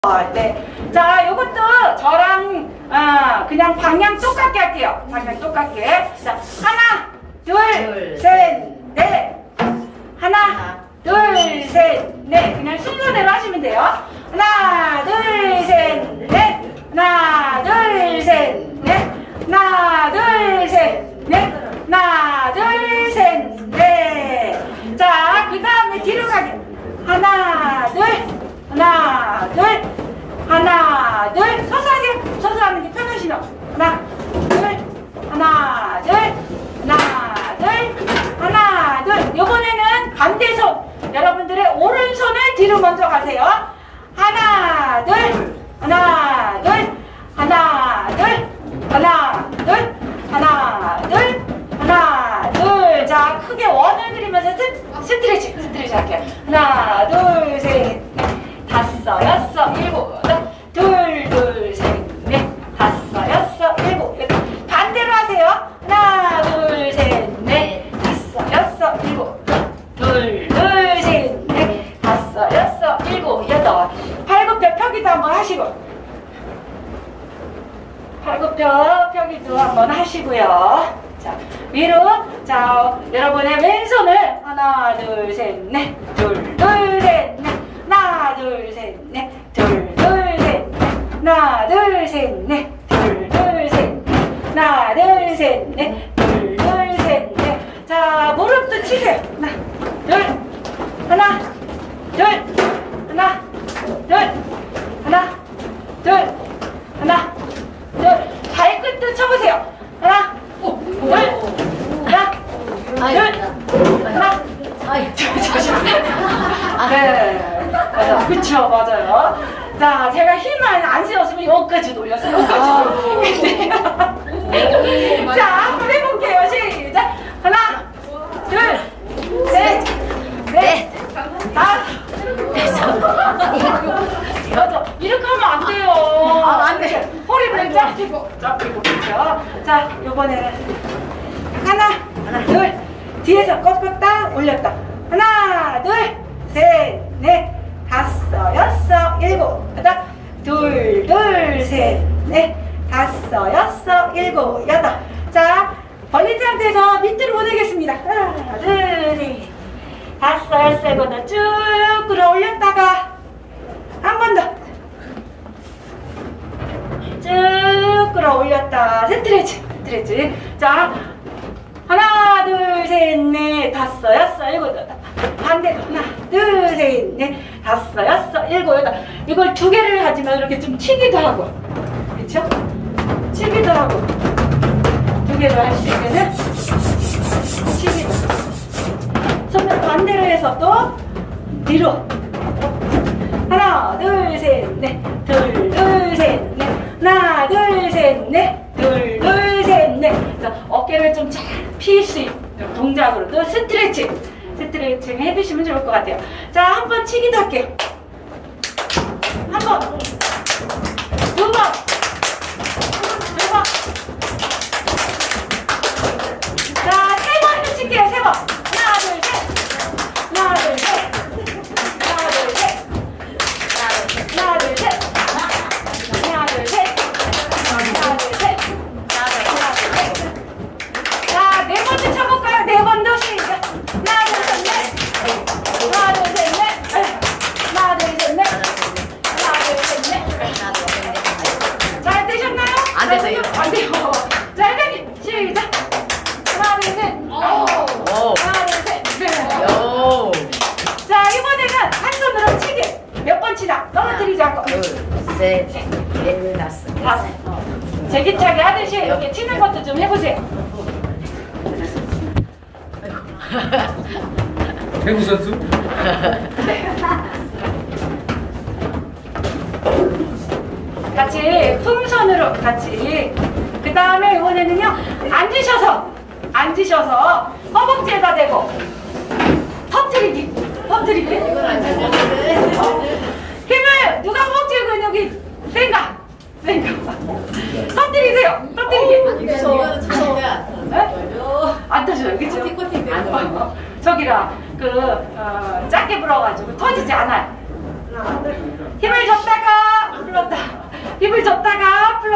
네. 자, 요것도 저랑 그냥 방향 똑같게 할게요. 방향 똑같게. 자, 하나, 둘, 셋, 넷. 하나, 둘, 셋, 넷. 그냥 순서대로 하시면 돼요. 하나, 둘, 셋, 넷. 하나, 둘, 셋, 넷. 하나, 둘, 셋, 넷. 하나, 둘, 셋, 넷. 자, 그 다음에 뒤로 가게. 하나, 둘. 하나, 둘, 하나, 둘, 서서 하세요. 서서 하는 게 편하시죠? 하나, 둘, 하나, 둘, 하나, 둘, 하나, 둘. 요번에는 반대손. 여러분들의 오른손을 뒤로 먼저 가세요. 하나, 둘, 하나, 둘, 하나, 둘, 하나, 둘, 하나, 둘, 하나, 둘. 자, 크게 원을 그리면서 스트레치 할게요. 하나, 둘, 셋, 넷. 다섯, 여섯, 일곱, 여덟, 둘, 둘, 셋, 넷, 다섯, 여섯, 일곱, 여덟. 반대로 하세요. 하나, 둘, 셋, 넷, 다섯, 여섯, 일곱, 둘, 둘, 셋, 넷, 다섯, 여섯, 일곱, 여덟. 팔굽혀 펴기도 한번 하시고, 팔굽혀 펴기도 한번 하시고요. 자, 위로. 자, 여러분의 왼손을 하나, 둘, 셋, 넷, 둘, 둘, 셋, 넷. 하나, 둘, 셋, 넷, 둘, 둘, 셋, 넷. 하나, 둘, 셋, 넷, 둘, 둘, 셋, 넷. 하나, 둘, 셋, 넷, 둘, 둘, 셋, 넷. 자, 무릎도 치세요. 하나, 둘, 하나, 둘, 하나, 둘, 하나, 둘, 하나, 둘. 발끝도 쳐보세요. 하나, 둘, 하나, 둘, 하나. 네. 그쵸, 맞아요. 자, 제가 힘을 안 쓰였으면 여기까지 돌렸어요. 여기까지. 자, 한번 해볼게요. 시작. 하나, 둘, 셋, 넷, 다섯, 여섯. 이렇게 하면 안 돼요. 안 돼. 허리를 쫙 펴고, 그렇죠. 자, 요번에는 하나, 둘, 뒤에서 꺾었다, 올렸다. 하나, 둘, 셋, 넷, 다섯, 여섯, 일곱, 여덟, 둘, 둘, 셋, 넷, 다섯, 여섯, 일곱, 여덟. 자, 벌린 상태에서 밑으로 보내겠습니다. 하나, 둘, 셋, 다섯, 여섯, 일곱, 여덟. 쭉 끌어 올렸다가 한 번 더. 쭉 끌어 올렸다. 스트레치. 자, 하나, 둘, 셋, 넷, 다섯, 여섯, 일곱, 여덟. 반대로 하나, 둘, 셋, 넷, 다섯, 여섯, 일곱, 여덟. 이걸 두 개를 하지만 이렇게 좀 치기도 하고, 그렇죠? 치기도 하고, 두 개로 할 수 있는 치기도. 손을 반대로 해서 또 뒤로. 하나, 둘, 셋, 넷, 둘, 둘, 셋, 넷. 하나, 둘, 셋, 넷, 둘, 둘, 셋, 넷. 어깨를 좀 잘 피울 수 있는 동작으로 또 스트레칭 해주시면 좋을 것 같아요. 자, 한 번 치기도 할게요. 한 번, 두 번, 세 번. 자, 세 번도 칠게요. 세 번. 하나, 둘, 셋. 하나, 둘, 셋. 하나, 둘, 셋. 하나, 둘, 셋. 하나, 둘, 셋. 하나, 둘, 셋. 자, 네 번도 쳐볼까요? 네 번도 시작. 하나, 둘, 셋, 넷. 하나, 둘, 셋, 넷. 하나, 둘, 셋, 넷. 하나, 둘, 셋, 넷. 잘 되셨나요? 안 되세요. 안 돼요. 자, 회장님, 시작. 하나, 둘, 셋. 하나, 둘, 셋. 자, 이번에는 한 손으로 치기. 몇 번 치나? 떨어뜨리지 않고. 둘, 셋, 넷, 다섯. 제기차게 하듯이 이렇게 치는 것도 좀 해보세요. 배구 선수? 같이 풍선으로 같이. 그 다음에 이번에는요, 앉으셔서 허벅지에다 대고 터뜨리기. 힘을 누가 허벅지 근육이 센가? 터뜨리세요. 터뜨리기. 안 터져요, 그쵸? 저기라 작게 불어가지고 터지지 않아요. 힘을 줬다가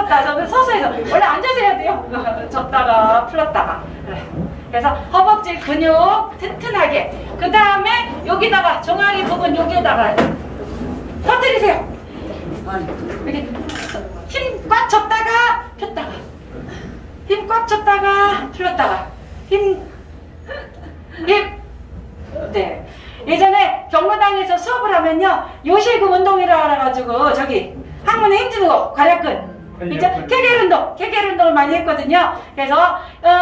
풀었다. 저는 서서 해서 원래 앉아서 해야 돼요. 줬다가 풀었다가. 그래서 허벅지 근육 튼튼하게. 그 다음에 여기다가 종아리 부분 여기에다가 퍼뜨리세요. 이렇게 힘 꽉 줬다가 폈다가, 힘 꽉 줬다가 풀었다가, 힘. 네. 예전에 경로당에서 수업을 하면요, 요실금 운동이라 알아가지고 저기 항문에 힘주는 거, 관략근. 그죠? 케겔 운동을 많이 했거든요. 그래서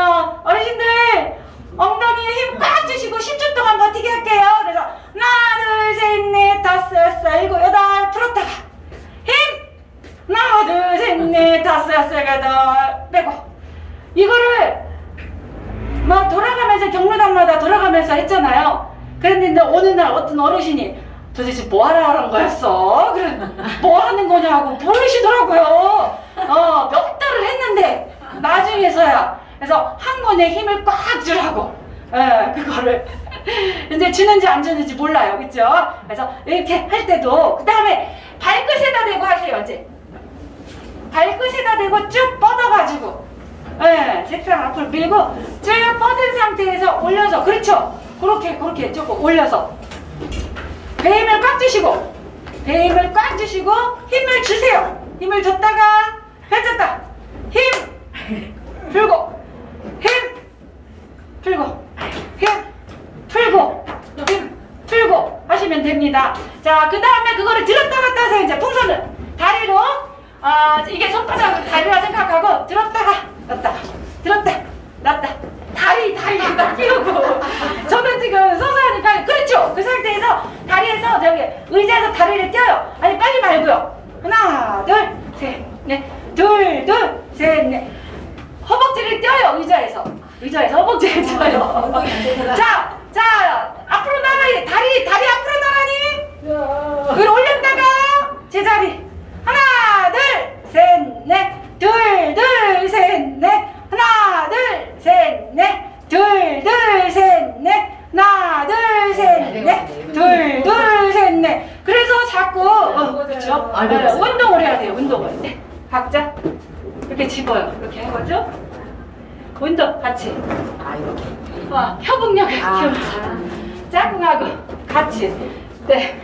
어르신들 엉덩이에 힘 꽉 주시고 10초 동안 버티게 할게요. 그래서 하나, 둘, 셋, 넷, 다섯, 여섯, 일곱, 여덟 풀었다가 힘! 하나, 둘, 셋, 넷, 다섯, 여섯, 여덟 빼고. 이거를 막 돌아가면서 경로당마다 돌아가면서 했잖아요. 그런데 어느 날 어떤 어르신이 도대체 뭐 하라는 거였어? 그래, 뭐 하는 거냐고 모르시더라고요. 몇 달을 했는데 나중에서야. 그래서 항문에 힘을 꽉 주라고. 그거를 근데 주는지 안 주는지 몰라요. 그쵸? 그래서 이렇게 할 때도 그 다음에 발끝에다 대고 하세요. 이제 발끝에다 대고 쭉 뻗어가지고 책상 앞으로 밀고 쭉 뻗은 상태에서 올려서, 그렇죠? 그렇게 조금 올려서 배 힘을 꽉 주시고, 배 힘을 꽉 주시고 힘을 주세요. 힘을 줬다가 펼쳤다. 힘 풀고, 힘 풀고, 힘 풀고, 힘 풀고 하시면 됩니다. 자, 그 다음에 그거를 들었다 놨다 하세요. 이제 풍선을 다리로, 이게 손바닥을 다리라 생각하고 들었다가 놨다가 들었다 놨다, 다리에다 끼우고. 저는 지금 서서 하니까, 그렇죠? 그 상태에서 다리에서 저기 의자에서 다리를 떼어요. 아니 빨리 말고요. 하나, 둘, 셋, 넷, 둘, 셋, 넷. 허벅지를 떼어요. 의자에서 허벅지를 떼어요. 자, 앞으로 나가니, 다리 앞으로 나가니. 그걸 올렸다가 제자리. 하나, 둘, 셋, 넷, 둘, 셋, 넷. 하나, 둘, 셋, 넷, 둘, 셋, 넷, 하나, 둘, 셋, 넷, 둘, 셋, 넷. 그래서 자꾸 그렇죠? 운동을 해야 돼요. 운동을. 네. 각자 이렇게 집어요. 이렇게 해가지고 운동 같이. 이렇게. 협응력을 키우면서 짝꿍하고 같이. 네.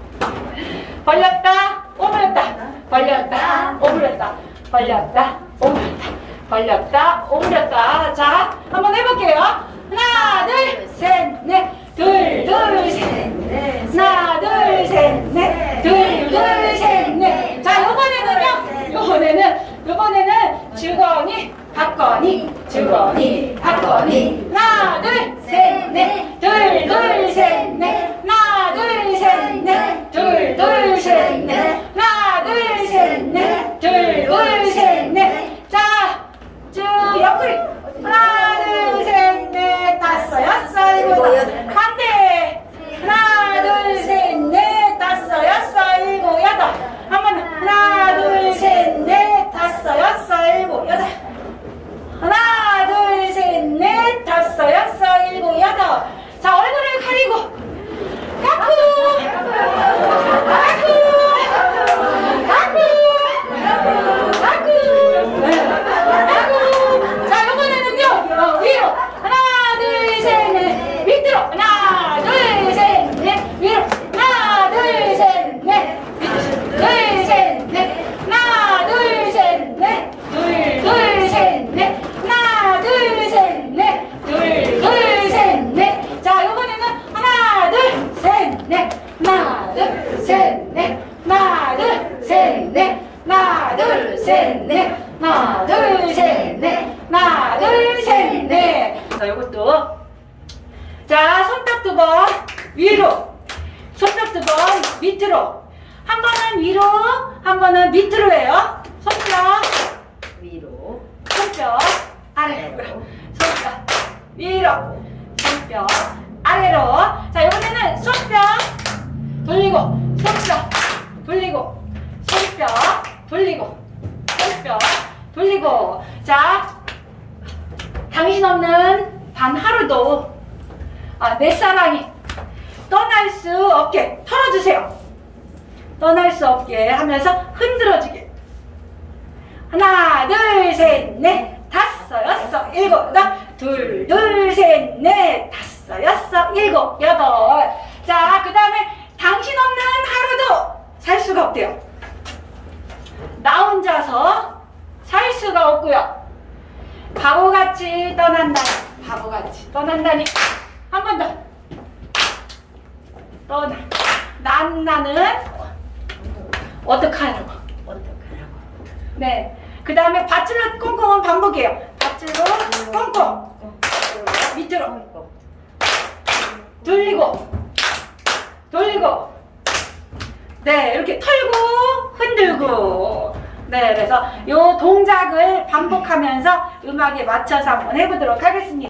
벌렸다, 오므렸다, 벌렸다, 오므렸다, 벌렸다, 오므렸다, 벌렸다, 오므렸다. 자, 한번 해볼게요. 하나, 둘, 셋, 넷, 둘, 셋, 넷, 하나, 둘, 셋, 넷, 둘, 셋, 넷. 자, 요번에는 주거니, 박거니, 주거니, 박거니. 하나, 둘, 셋, 넷, 둘, 셋, 넷, 하나, 둘, 셋, 넷, 둘, 셋, 넷, 하나, 둘, 셋, 넷, 둘, 셋, 넷. 자, 쭉 옆구리. 하나, 둘, 셋, 넷, 다섯, 여섯, 일곱, 여덟. 반대. 하나, 둘, 셋, 넷, 다섯, 여섯, 일곱, 여덟. 한 번. 하나, 둘, 셋, 넷, 다섯, 여섯, 일곱, 여덟. 하나, 둘, 셋, 넷, 다섯, 여섯, 일곱, 여덟. 자, 얼굴을 가리고. 까꾸. 자, 이번에는요, 위로. 하나, 둘, 셋, 넷. 밑으로. 하나, 둘, 셋, 넷. 위로. 하나, 둘, 셋, 넷. 둘, 셋, 넷. 하나, 둘, 셋, 넷. 둘, 셋, 넷. 하나, 둘, 셋, 넷. 둘, 셋, 넷. 자, 이번에는 하나, 둘, 셋, 넷. 하나, 둘, 셋, 넷. 하나, 둘, 셋, 넷. 하나, 둘, 셋, 넷. 하나, 둘, 셋, 넷. 하나, 둘, 셋, 넷. 자, 요것도. 자, 손뼉 두 번 위로, 손뼉 두 번 밑으로. 한 번은 위로, 한 번은 밑으로 해요. 손뼉 위로, 손뼉 아래로, 손뼉 위로, 손뼉 아래로. 자, 이번에는 손뼉 돌리고, 손뼉 돌리고, 손뼉 돌리고, 손뼉 돌리고. 자, 당신 없는 단 하루도 내 사랑이 떠날 수 없게 털어주세요. 떠날 수 없게 하면서 흔들어주게. 하나, 둘, 셋, 넷, 다섯, 여섯, 일곱, 여덟. 둘, 둘, 셋, 넷, 다섯, 여섯, 일곱, 여덟. 자, 그 다음에 당신 없는 하루도 살 수가 없대요. 나 혼자서 살 수가 없고요. 바보같이 떠난다니. 바보같이 떠난다니. 한 번 더. 떠나. 나는 어떡하라고. 네. 그 다음에 밧줄로 꽁꽁은 반복이에요. 밧줄로 꽁꽁. 밑으로. 돌리고. 돌리고. 네. 이렇게 털고 흔들고. 네. 그래서 요 동작을 반복하면서 음악에 맞춰서 한번 해보도록 하겠습니다.